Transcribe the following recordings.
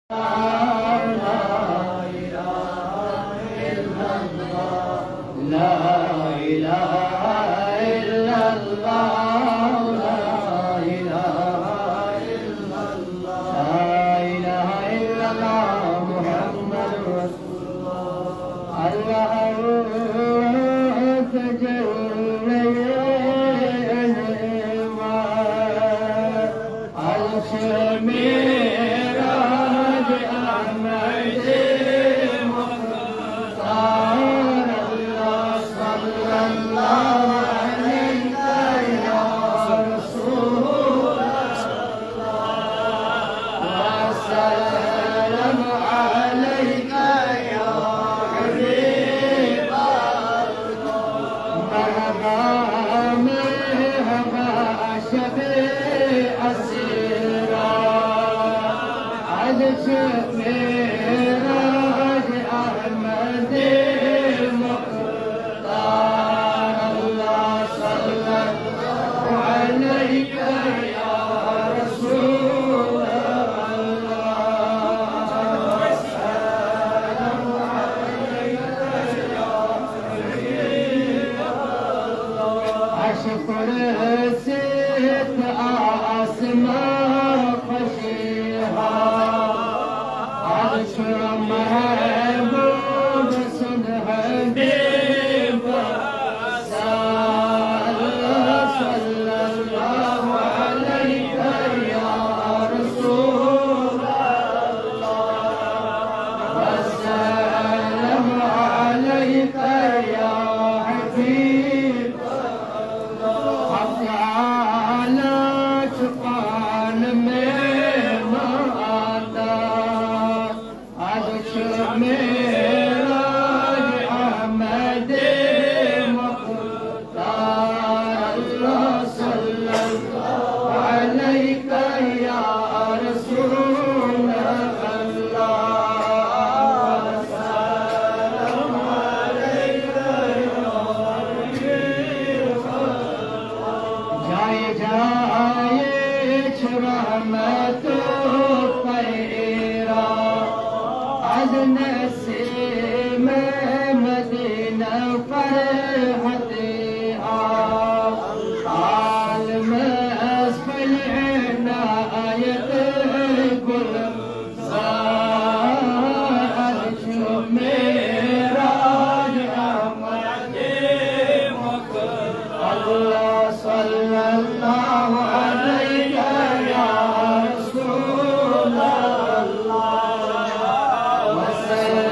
Sallallahu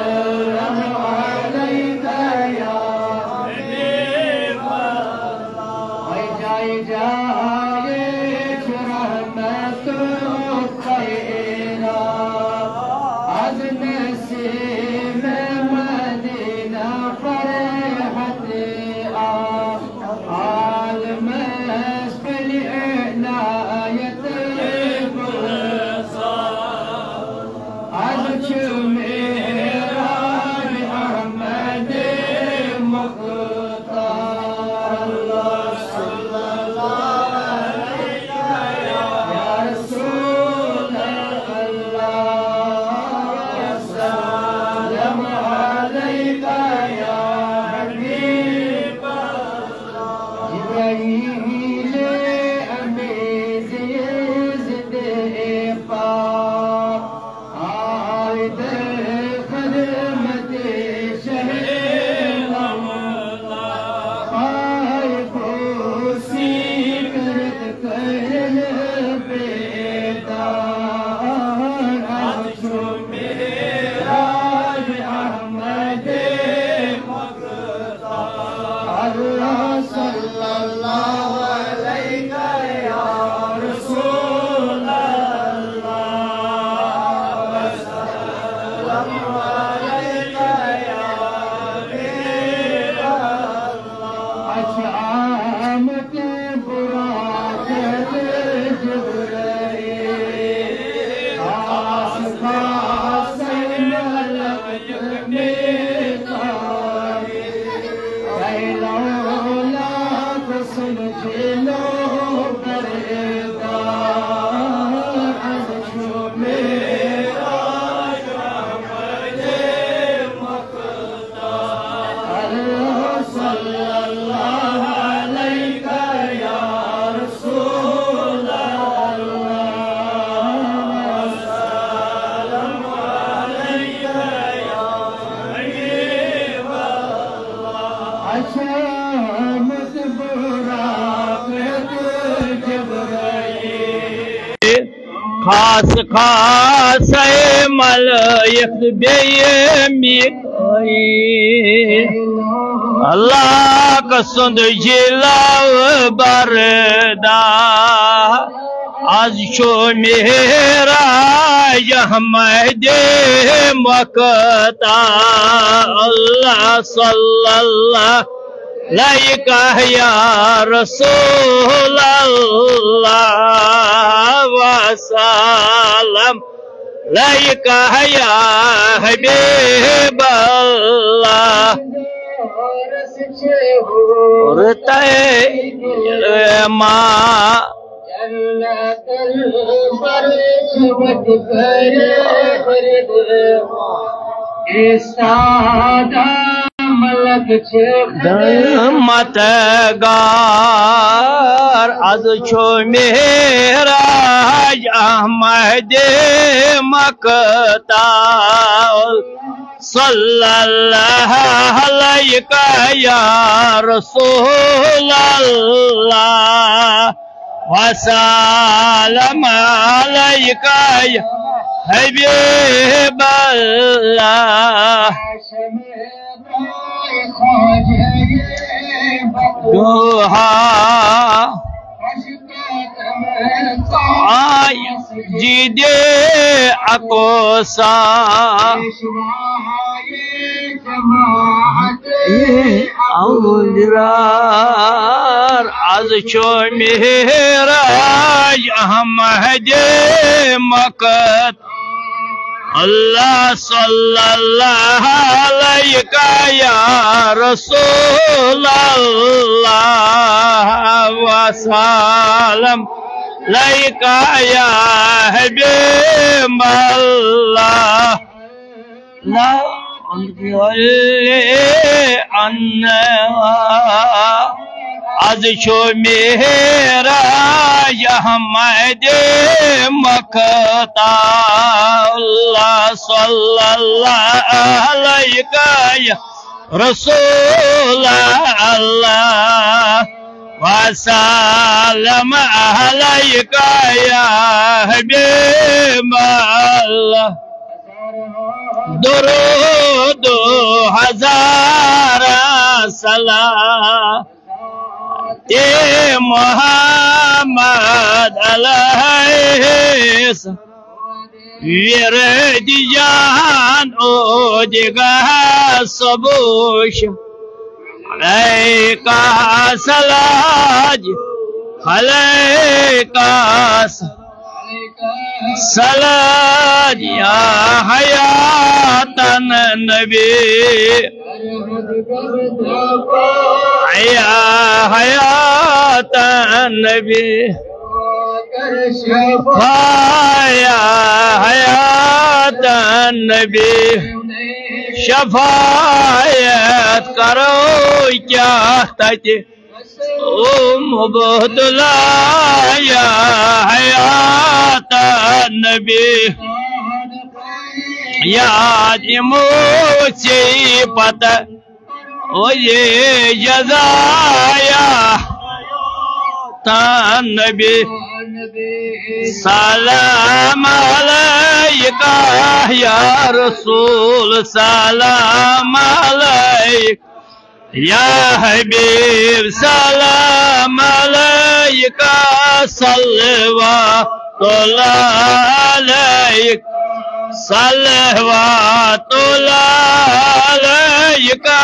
खास खास मलाइक बेमिकाईल अल्लाह कसुंद जिलाव बरदार आज छो मेराज अहमद मकता अल्लाह सल्लल्लाहु अलैहि या रसूल अल्लाह वसल्लम अलैका या हबीब अल्लाह और तैमा मतगार आज छो मेराज अहमद मकता सल्लल्लाहु अलैहि या रसूल अल्लाह वसल्लम अलैका या हबीब अल्लाह दुहा जिदे अकोसा औदरार आज छो मेराज अहमद मकत अल्लाह सल्लल्लाहु अलैहि या रसूल अल्लाह वसल्लम अलैका या हबीब अल्लाह ला आज छो मेराज अहमद मकता अल्लाह सल्लल्लाहु अलैहि या रसूल अल्लाह वसल्लम अलैका या हबीब अल्लाह दुरूद हजार सलाम ते मोहम्मद अलैहि विरद जान ओ दिगा सबूश अलैका सलाज अलैका सलाद या हयातन नबी या हयातन नबी या हयातन नबी शफायत करो क्या तजे मुबदला या हयात नबी याद मुझे पता ओ ये जज़ाया नबी सलाम अलैका या रसूल सलाम अलैका या हबीब सलाम अलैका सल्लल्लाहु अलैका सल्लल्लाहु अलैका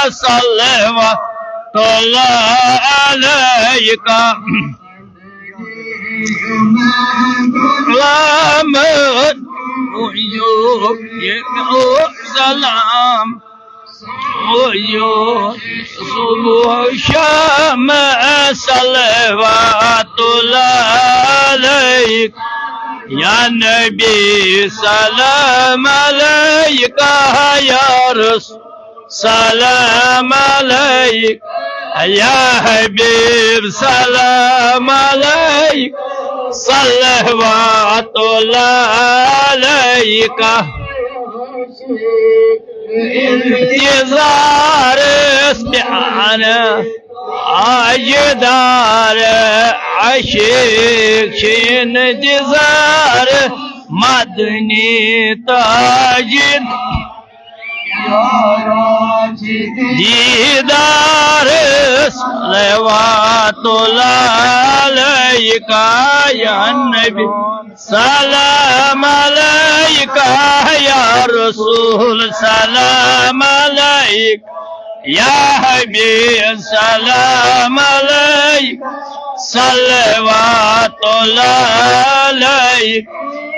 सल्लल्लाहु अलैका सलाम सुबह शाम सल्लल्लाहु या नबी सलाम अलैका या रसूल सलाम अलैका या हबीब सलाम अलैका सल्लल्लाहु अलैका इंतजार स्याना आजदार आशिक इंतजार मदनी ताजिद दीदार सलवातुल्लाह अलैका या नबी सलाम अलैका या रसूल सलाम अलैका या हबीब सलाम अलैका सलवातुल्लाह अलैका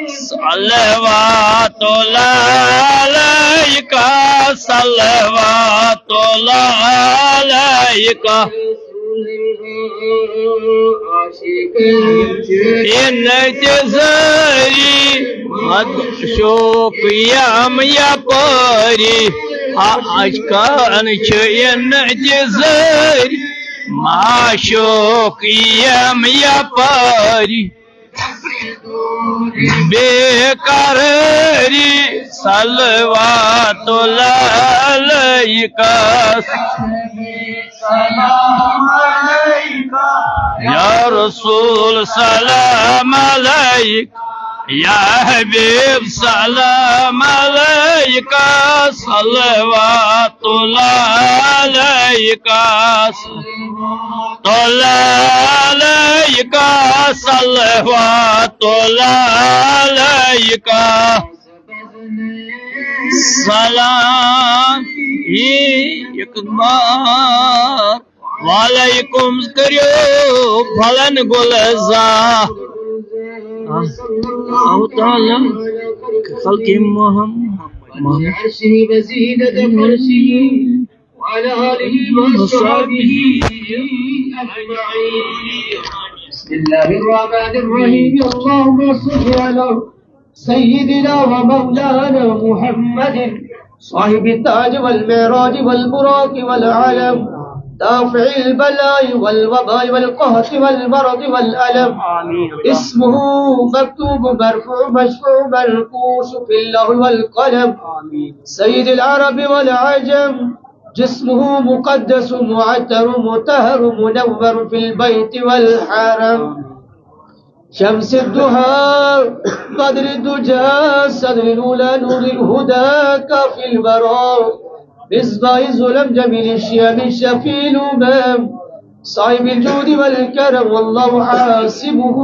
सलवातुल्लाह अलैका सलवातुल्लाह अलैका इंतज़ारी मत शोक़ियाम या परी आजकान छ इंतज़ारी माशोक़ियाम या परी बेकरारी सलवातुल्लाह अलैका सलाम अलैका या रसूल सलाम अलैका या हबीब सलाम अलैका सलवातुल्लाह अलैका अलैका सलवातुल्लाह अलैका सलाम एक बार वालेकुम करियो फलन गुलजार खल्क़ि मोहम्मद वज़ीनत फर्शिही वअला आलिही वसहबिही अजमईन बिस्मिल्लाहिर रहमानिर रहीम अल्लाहुम्मा सल्लि अला सय्यिदिना व मौलाना मुहम्मदिन साहिबित ताज वल मिराज वल बुराक वल आलम दाफ़िल बलाई वल वबाई वल क़हत वल मरद वल अलम इस्मुहु मक्तूब मरफ़ू मशफ़ू मनक़ूश फ़िल लौह वल क़लम सय्यिदुल अरब वल अजम जिस्मुहु मुक़द्दस मुअत्तर मुतहहर मुनव्वर फ़िल बैत वल हरम शम्स दुहा क़द्र दुजा सदर उला नूरिल हुदा काफ़िल बरा मिस्बाह ज़ुलम जमील श्याम शफ़ील उमम साहिब जुद वल करम वल्लाहु हासिबुहु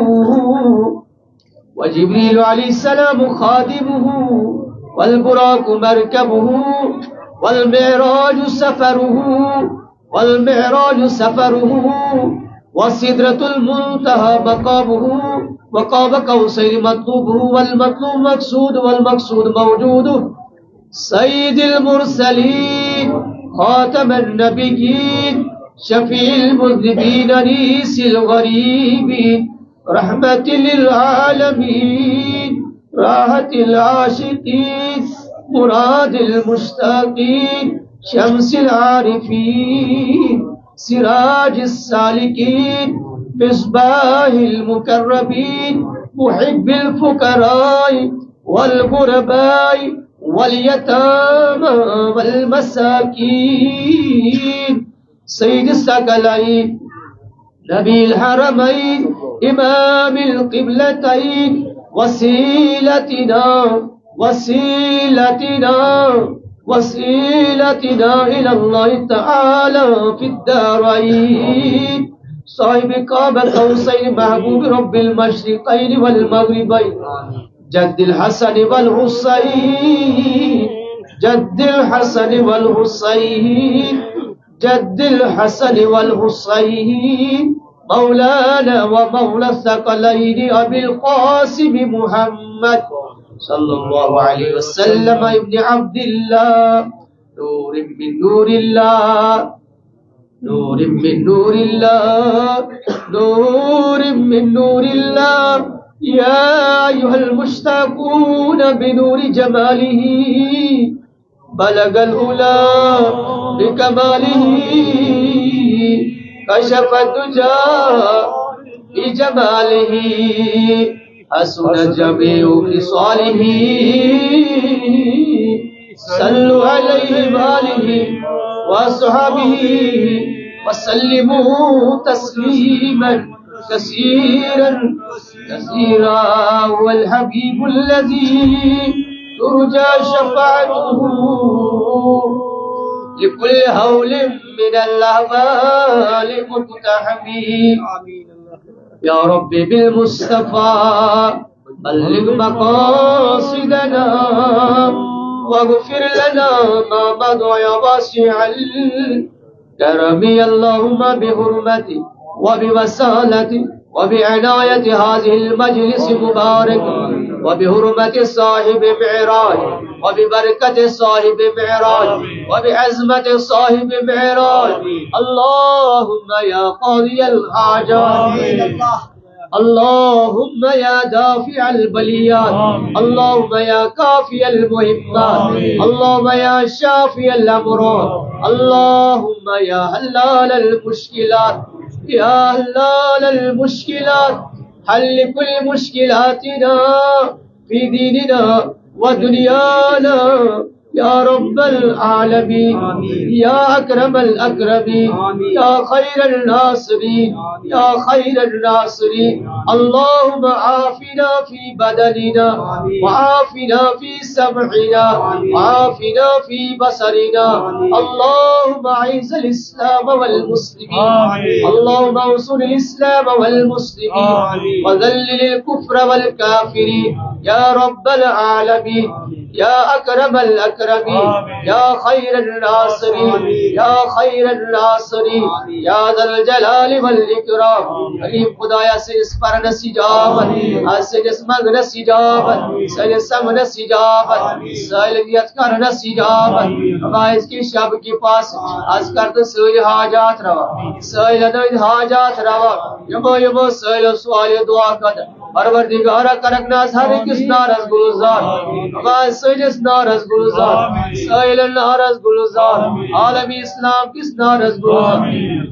व जिब्रील अलैहिस्सलाम खादिमुहु वल बुराक मरकबुहु वल मिराज सफरुहु व सिदरतुल मुंतहा मक़ामुहु व क़ाब क़ौसैन मतलूबुहु वल मतलूब मक़सूद वल मक़सूद मौजूदुहु सय्यिदुल मुरसलीन ख़ातमुन नबिय्यीन शफ़ीउल मुज़निबीन अनीसिल गरीबीन रहमतिल लिल आलमीन राहतिल आशिकीन मुरादिल मुश्ताकीन शम्सिल आरिफीन सिराजिस सालिकीन मिस्बाहिल मुकर्रबीन मुहिब्बिल फुक़राई वल गुरबाई वल-यतामा वल-मसाकीन सय्यिदुस सकलैन नबील हरमैन इमामिल क़िबलतैन वसीलतिना इलल्लाहि तआला फिद्दारैन साहिब क़ाब क़ौसैन महबूब रब्बिल मशरिक़ैन वल मग़रिबैन जद्दिल हसन वल हुसैन जद्दिल हसन वल हुसैन मौलाना व मौला सकलैन अबिल क़ासिम मुहम्मद सल्लल्लाहु अलैहि वसल्लम इब्न अब्दिल्लाह नूरिन मिन नूरिल्लाह नूरिन मिन नूरिल्लाह नूरिन मिन नूरिल्लाह या अय्युहल मुश्ताक़ून बिनूरि जमालिही बलगल उला बिकमालिही कशफ़ दुजा बिजमालिही हसन जमीउ ख़िसालिही सल्लु अलैहि व आलिहि व अस्हाबिही व सल्लिमू तस्लीमन كثيرا كثيرا هو الحبيب الذي ترجى شفاعته لكل هول من الأهوال مقتحمي يا ربي بالمصطفى بلغ مقاصدنا واغفر لنا ما مضى يا واسع الكرم اللهم بحرمته وبوسالته وبعناية هذه المجلس المبارك وبحرمة صاحب معراج وببركة صاحب معراج وبعزمة صاحب معراج اللهم يا قاضي الحاجات اللهم يا دافع البليات اللهم يا كافي المهمات اللهم يا شافي الأمراض اللهم يا حلال المشكلات يا حلال المشكلات حل كل مشكلاتنا في ديننا ودنيانا يا رب العالمين يا أكرم الأكرمين يا خير الناصرين يا خير الناصرين اللهم عافنا في بدننا وعافنا في سمعنا وعافنا في بصرنا اللهم أعز الإسلام والمسلمين اللهم انصر الإسلام والمسلمين وذلل الكفر والكافرين يا رب العالمين يا أكرم الأكرمين يا خير الناصرين يا خير الناصرين يا ذا الجلال والإكرام قریب خدایا سے اس پر نسجابت سے جسمگ نسجابت سے جسم نسجابت سائلیت کر نسجابت باعث کی شب کے پاس از کرد سوئی حاجات روا سائل نوید حاجات روا یمو یمو سائل سوال دعا کر پروردگارا کرکنا ہر کس نارض گلزار ہمارے سجس نارض گلزار سائل نارض گلزار عالمی اسلام کس نارض گلزار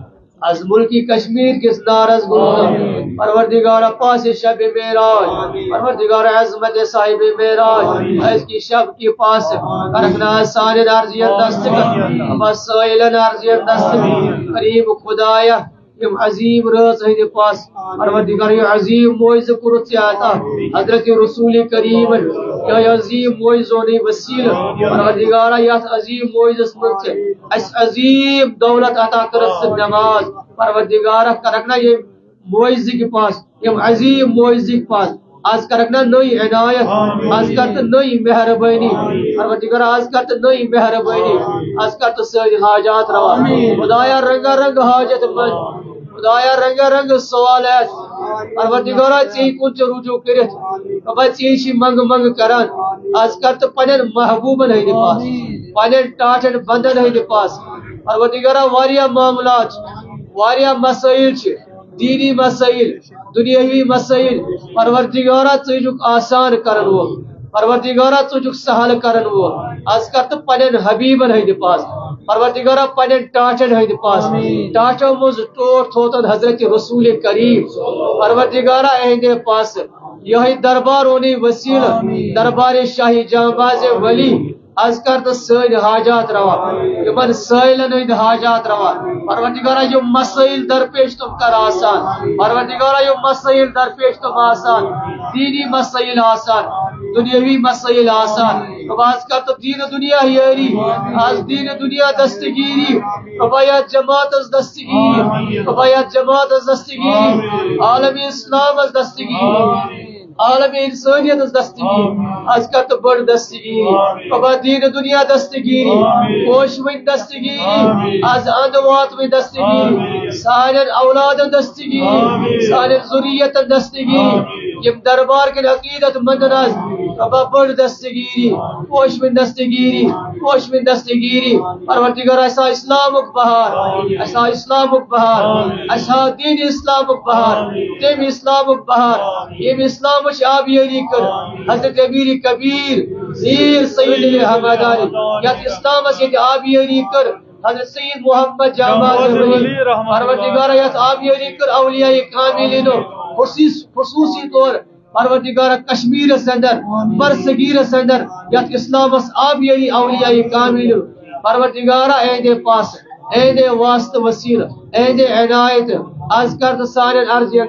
از ملکی کشمیر کس نارض گلزار پروردگارا پاس شب معراج پروردگارا عظمت صاحب معراج اس کی شب کی پاس کرکنا سارے نارضیت دستگار ہمارے سائل نارضیت دستگار قریب خدایا یم عظیم رز ہند پاس پروردگار یہ عظیم معجزہ کرت عطا حضرت رسول کریم یہ عظیم معجزہ وسیل پروردگار یہ عظیم معجزہ مت اس عظیم دولت عطا کرت نماز پروردگار کرکنا یہ معجزہ کے پاس یم عظیم معجزہ کے پاس آج کرکنا نئی عنایت آج کرت نئی مہربانی پروردگار آج کرت نئی مہربانی آج کرت ساری حاجات روا خدایا رنگا رنگ حاجت من خدایا رنگا رنگ سوالات پروردگار چی کن چ رجوع کرت اب چی منگ منگ کران آج کرت پنن محبوبن ہی پاس پنن ٹاٹن بندن ہی پاس پروردگار واریا معاملات واریا مسائل چھ دینی مسائل دنیاوی مسائل پروردگارا ژٕ آسان کرن وول پروردگارا ژٕ سہل کرن وول آز کرت پنن حبیبن ہند پاس پروردگارا پنن ٹاٹن ہند پاس ٹاٹو مز ٹوٹ تھوتن حضرت رسول کریم پروردگارا اہند پاس یہ دربار اونی وسیل دربار شاہی جانباز ولی از کرت سٲنۍ حاجات روا یمن سٲیلن ہٕنٛدۍ حاجات روا پروردگارا یِم مسائل درپیش تم کر آسان پروردگارا یِم مسائل درپیش تم آسان دینی مسائل آسان دنیاوی مسائل آسان اب آج کرت دین دنیا یاری آج دین دنیا دستگیری ابایت جماعت از دستگیری ابایت جماعت از دستگیری عالمی اسلام از دستگیری عالم انسانیت دستگیری آج کرت بڑ دستگیری بابا دین دنیا دستگیری پوشوین دستگیری آج اندوات میں دستگیری سارے اولاد دستگیری سارے ذریت دستگیری یم دربار کے عقیدت مندناز بابا بڑ دستگیری پوشوین دستگیری پوشوین دستگیری پروردگار ایسا اسلامک بہار ایسا اسلامک بہار ایسا دین اسلامک بہار تم اسلامک بہار یم اسلام آبیاری کر حضرت امیر کبیر زیر سید حمدانی یا اسلام سے آبیاری کر حضرت سید محمد جنباز پروردگار یا آبیاری کر اولیاء کاملین خصوصی طور پروردگار کشمیر سندر برصغیر سندر یا اسلام آبیاری اولیاء کاملین پروردگار اہد پاس اہد واسط وسیل اہد عنایت आज कर तो सारे अर्जियन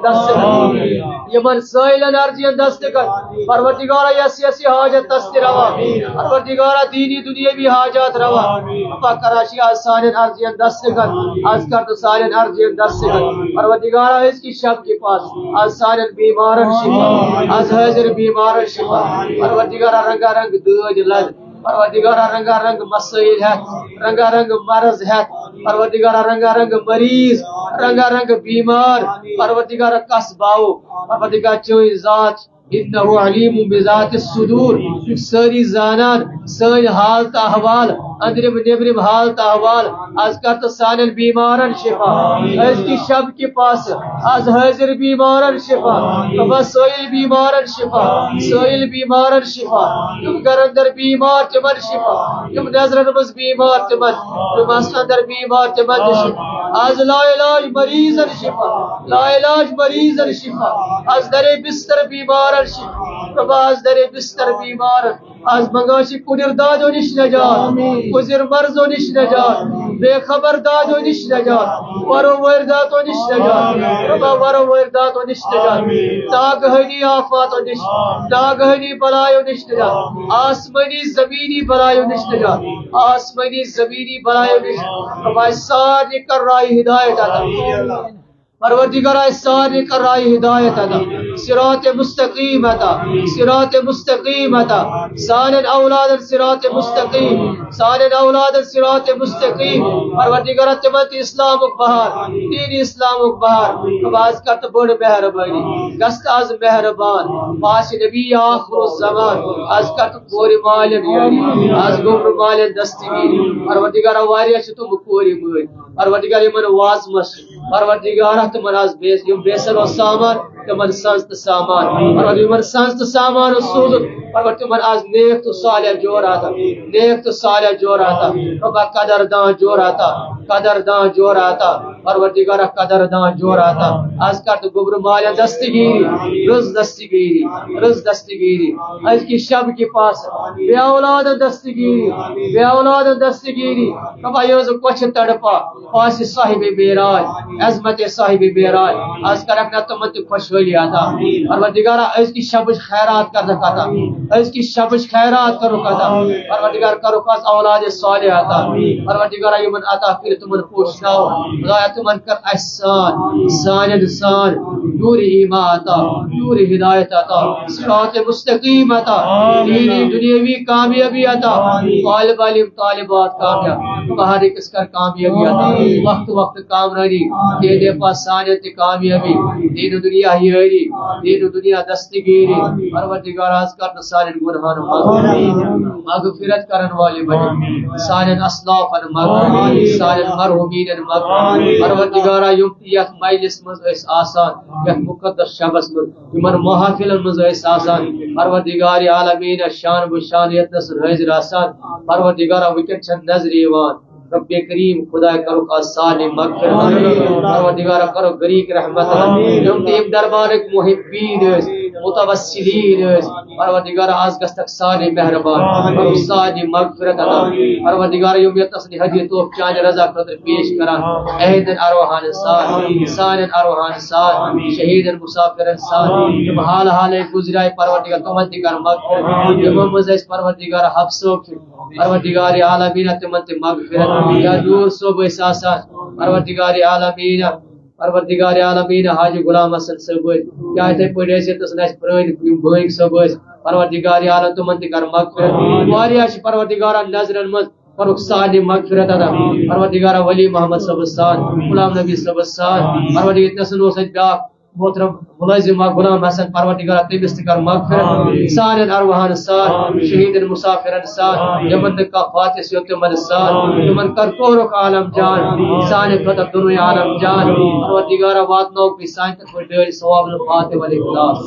दस्तक यमन साइलन अर्जियन दस्तक परवरदिगारा यसी हाजत तस्ती रवा परवरदिगारा दीनी दुनियावी हाजत रवा अपा कराची आज सारे अर्जियन दस्तक आज कर तो सारे अर्जियन दस्तक परवरदिगारा इसकी शब के पास आज सारे बीमारन शिफा आज हाजिर बीमारन शिफा परवरदिगारा रंगा रंग दूज लद परवरदिगारा रंगा रंग मसइल है रंगा रंग मर्ज है परवरदिगारा रंगा रंग मरीज रंगा रंग बीमार परवरदिगारा कसबाओ परवरदिगार चोई जात इन्नहु अलीमुम बिज़ाति सुदूर सारी जानान सारी हालत अहवाल अंदरिम नेबरिम हालत अहवाल आज कर तो सारे बीमारन शिफा आज की शब के पास आज हाजिर बीमारन शिफा बस सोइल बीमारन शिफा सोइल बीमारन शिफा तुम घर अंदर बीमार तिमन शिफा तुम नजरन मस बीमार तिमन तुम अंदर बीमार तिमन शिफा आज ला इलाज मरीजन शिफा ला इलाज मरीजन शिफा आज दरे बिस्तर बीमार आज दरे बिस्तर बीमार आज मंगाशी कुदिर दादो निश नजात कुजिर मर्जो निश नजात बेखबर दादो निश नजात वरो वर्दातो निश नजात वरो वर्दातो निश नजात तागहनी आफातो निश तागहनी बलायो निश नजात आसमानी जमीनी बलायो निश नजात आसमानी जमीनी बलायो निश रबा सारी कर रही हिदायत अता परवरदिगारा सारी कर रही हिदायत अता सिरात मुस्तकीम अता सिरात मुस्तकीम अता सारे औलाद सिरात मुस्तकीम सारे औलाद सिरात मुस्तकीम परवरदिगारा तिमत इस्लाम बहार दीन इस्लाम बहार आवाज कर तो बड़ मेहरबानी गस्त आज मेहरबान पास नबी आखिर ज़मान आज कर तो पूरी माल यानी आज गोबर माल दस्तगीर परवरदिगारा वारिया छ तुम पूरी मोय परवरदिगार यमन वाज मस परवरदिगारा तुम आज बेस यम बेसल सामान तुमन संस्त सामान परवरदिगार संस्त सामान सूद परवर तुमन आज नेक तो साले जोर आता नेक तो साले जोर आता रब्बा कदरदान जोर आता कदरदान जोर आता परवरदिगार कदरदान जोर आता आज कर तो गुब्र माल दस्तगीरी रोज दस्तगीरी आज की शब के पास बे औलाद दस्तगीरी रब्बा यो जो कुछ तड़पा पास साहिब बेराज अजमत साहिब बेराज आज कर अपना तुमन खुशहाली आता परवरदिगार आज की शब खैरात कर रखा इसकी शबश खैरात करो कदा परवरदिगार करो खास औलाद सालिह आता परवरदिगार यमन अता फिर तुमन पोषनाओ खुदाया तुमन कर एहसान सानद सान नूर ईमान अता नूर हिदायत अता सिरात मुस्तकीम अता दीनी दुनियावी कामयाबी अता तालिब इल्म तालिबात कामयाब बाहर किसकर कामयाबी अता वक्त वक्त कामरानी दे दे पास सानद कामयाबी दीन दुनिया हियरी दीन दुनिया दस्तगीरी परवरदिगार आज कर सारे गुनाह मगफिरत करने वाले बने सारे असलाफन मगफिरत सारे मरहुमीन मगफिरत परवरदिगारा युक्तियत मजलिस मज आसान यह मुकद्दस शबस मज यमन महफिल मज आसान परवरदिगार आलमीन शान बुशान यतस हाजिर आसान परवरदिगारा विकट छन नजर ईवान रब्बे करीम खुदा करो का साले मगफिरत परवरदिगार करो गरीक रहमत तुम दीप दरबार एक मुहिब्बीन मुतवस्सिलीन परवरदिगार आज गस्तक साले मेहरबान करो साले मगफिरत अता परवरदिगार यौम तस्नी हदी तो चांद रजा खतर पेश करा अहदन अरवाहन साल अरवाहन साल शहीदन मुसाफिरन साल जब हाल हाल गुजराए परवरदिगार तुमन दिगार मगफिरत यमम मजस परवरदिगार हफ्सो परवरदिगार आलमीन तुमन मगफिरत या दूर सोब एहसास परवरदिगार आलमीन हाजी गुलाम हसन सब क्या थे पड़े से तसनास पुरान भई सब परवरदिगार आलम तुमन कर मगफिरत वारिया परवरदिगार नजरन मज करो साले मगफिरत अता परवरदिगार वली मोहम्मद सब गुलाम नबी सब परवरदिगार तसनो सदा मोहतरम मुलाजिम गुलाम हसन परवरदिगार तबिस कर मगफिरत सारे अरवाहन साल शहीदन मुसाफिरन साल यमन का फातिह यमन साल यमन कर कोरो का आलम जान साने खतर दुनिया आलम जान परवरदिगार वातनो की साइन तक डेल सवाब फातिह वाले इखलास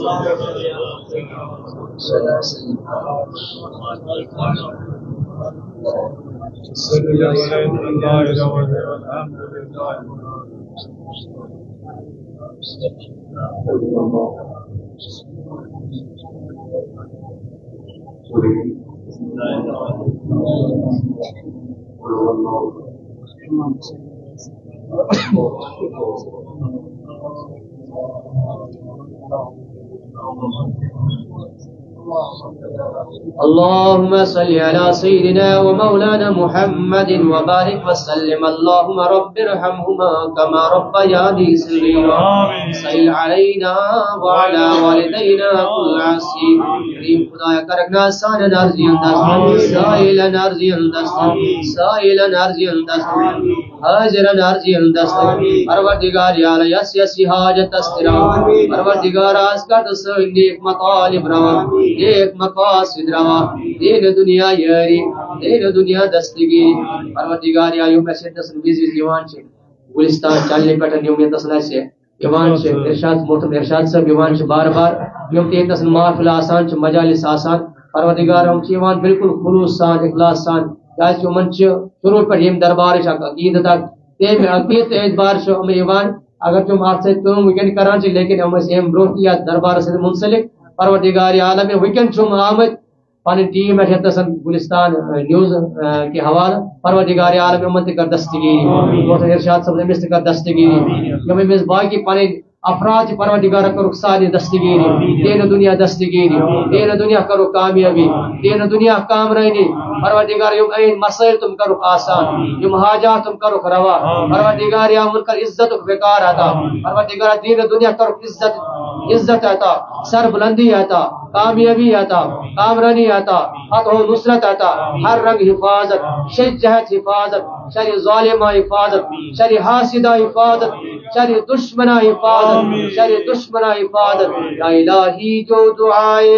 اللهم صل على سيدنا ومولانا محمد وبارك وسلم اللهم رب ارحمهما كما ربياني صغيرا صل علينا وعلى والدينا كل عسير كريم خدایا کرنا سان نارزی انداز سائل نارزی انداز سائل نارزی انداز حاضر نارزی انداز پروردگار یا یس یس حاجت استرا پروردگار اس کا دس نیک مطالب روا نیک مقاصد روا دین دنیا یاری دین دنیا دستگی پروردگار یا یوم شدت ویزی دیوان چھ گلستان چلنے پٹن یوم تصلا سے یوان چھ ارشاد محترم ارشاد صاحب یوان چھ بار بار یوم تے تسن محفل آسان چھ مجالس آسان پروردگار ہم چھ یوان بالکل خلوص سان اخلاص سان کیاز کہ من چھ شروع پر یم دربار چھ عقید تک تے عقید اعتبار چھ ہم یوان اگر تم آپ سے کم ویکن کران چھ لیکن ہم سیم بروتیا دربار سے منسلک پروردگار عالم ویکن چھ آمد پانی ٹیم ہے تسن گلستان نیوز کے حوالہ پروردگار عالم امت کر دستگیری اور ارشاد سب نے مست کر دستگیری یم مز باقی پانی افراد پروردگار کرو ساری دستگیری دین دنیا دستگیری دین دنیا کرو کامیابی دین دنیا کامرانی پروردگار یم این مسائل تم کرو آسان یم حاجات تم کرو روا پروردگار یا ان کا عزت و وقار عطا پروردگار دین دنیا کرو عزت عطا سر بلندی عطا کامیابی عطا کامرانی عطا فتح و نصرت عطا ہر رنگ حفاظت شر جہت حفاظت شر ظالمہ حفاظت شر حاسدہ حفاظت شر دشمنہ حفاظت شر دشمنہ حفاظت یا الہی جو دعائے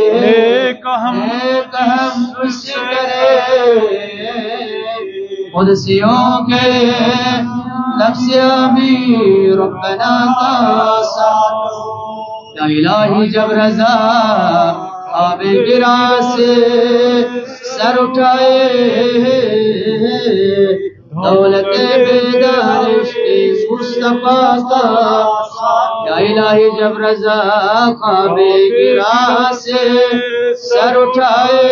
ہم اس سے کرے قدسیوں کے لفظ ابھی ربنا کا ساتھ یا الہی جب رضا آب گرا سے سر اٹھائے دولت بیدار عشق مصطفیٰ کا یا الہی جب رضا خواب گرا سے سر اٹھائے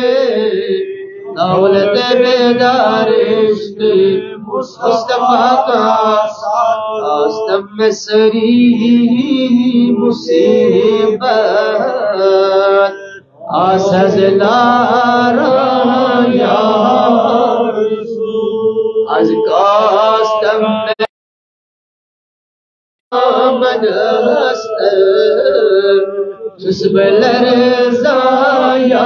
دولت بیدار عشق مصطفیٰ کا آستم میں سری مصیبت آسز لارا یا از کاستم میں آمد است جسب لرزا یا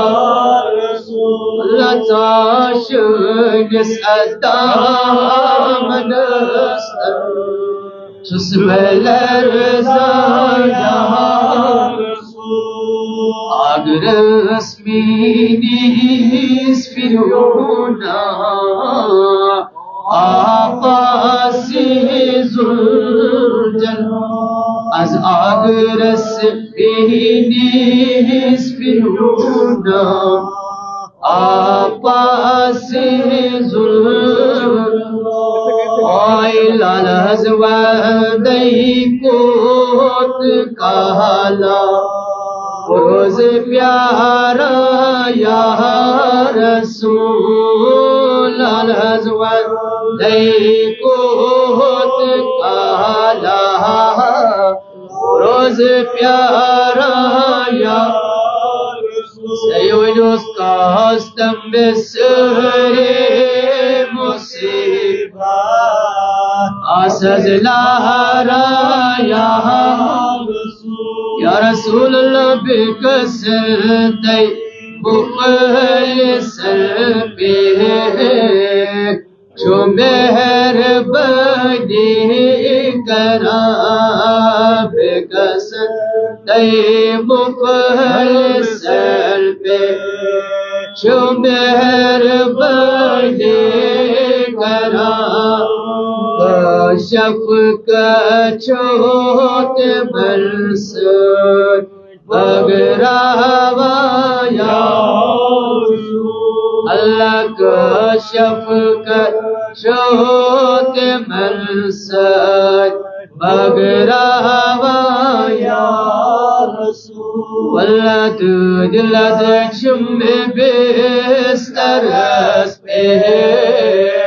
لطاش نسعد آمد است جسب لرزا یا اگر اسمینیز فیرونا آفاسی زلجل از اگر اسمینیز فیرونا آفاسی زلجل آئی لالز ودئی کوت کالا روز پیارا یا رسول الحضور دئی کوت کالا روز پیارا یا سیوجوز کاستم بسر مصیبت آسز لہرا یا رسول اللہ بکسر دی مخلص پہ جو مہربانی کرا بکسر دی مخلص پہ جو مہربانی کرا کشف کا چھوٹ برسد بگراوا یا اللہ کشف کا چھوٹ برسد بگراوا یا اللہ تو دلد چم بستر پہ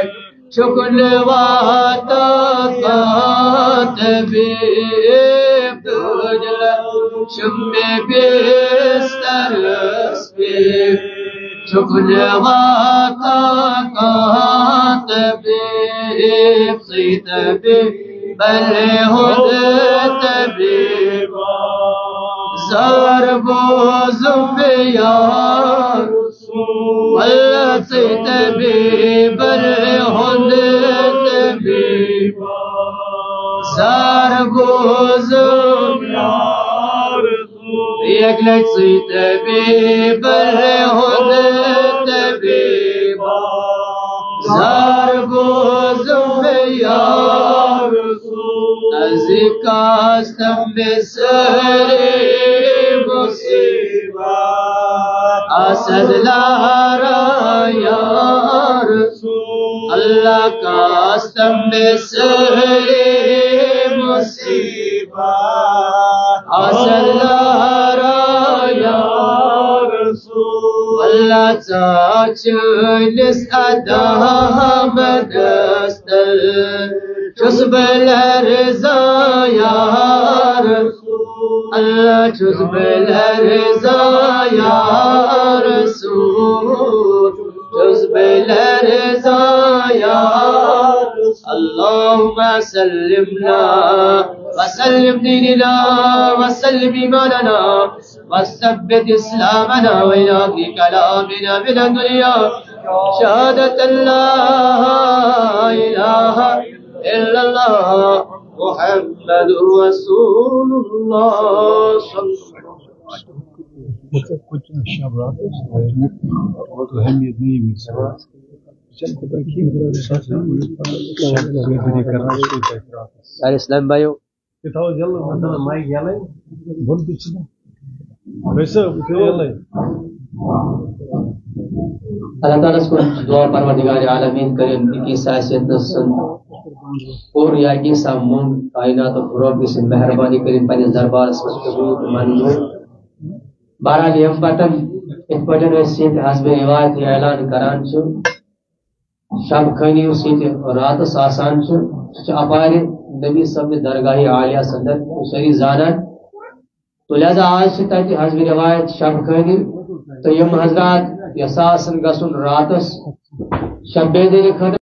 چکن واتا کاتبی दिल शुम्मे बिस्तरस पे चुगने वाता कात पे सीत पे बले होद पे ज़रबो ज़ुम्बे यार वल्ला सीत पे बले होद पे ज़रबो ज़ुम्बे यार एक लट सीत पे बले होद पे ज़रबो ज़ुम्बे यार अज़िकास्तम बिसरे मुसीबत असद लारा यार अल्लाह कास्तम बिसरे मुसीबत असद लारा यार अल्लाह चाचनिस अदामदस्तर चुस्बल रज़ा यार अल्लाह चुस्बल रज़ा यार चुस्बल रज़ा यार अल्लाहुम्मा सल्लिमना वसल्लिम दीनना वसल्लिम ईमानना वसब्बित इस्लामना व इलाही कलामिना मिन दुनिया शहादत ला इलाहा इल्लल्लाह मुहम्मदुर रसूलुल्लाह कुछ शब्दात और अहमियत नहीं मिल सकती यार इस्लाम भाइयों अल्लाह ताला को दुआ परवरदिगार आलमीन करें की सासियत सन और या की सामून कायनात और रब की मेहरबानी करें पने दरबार में कबूल मंजूर बारह हम पतन इत पटन सीट हस्ब रिवायत ऐलान करान छु शब खनी सीट रात आसान छु अपार नबी सब दरगाह आलिया सदर शरी जानन तो लिहाजा आज से तक हस्ब रिवायत शब खनी तो यम हजरात यसासन गसुन रातस शब बेदरी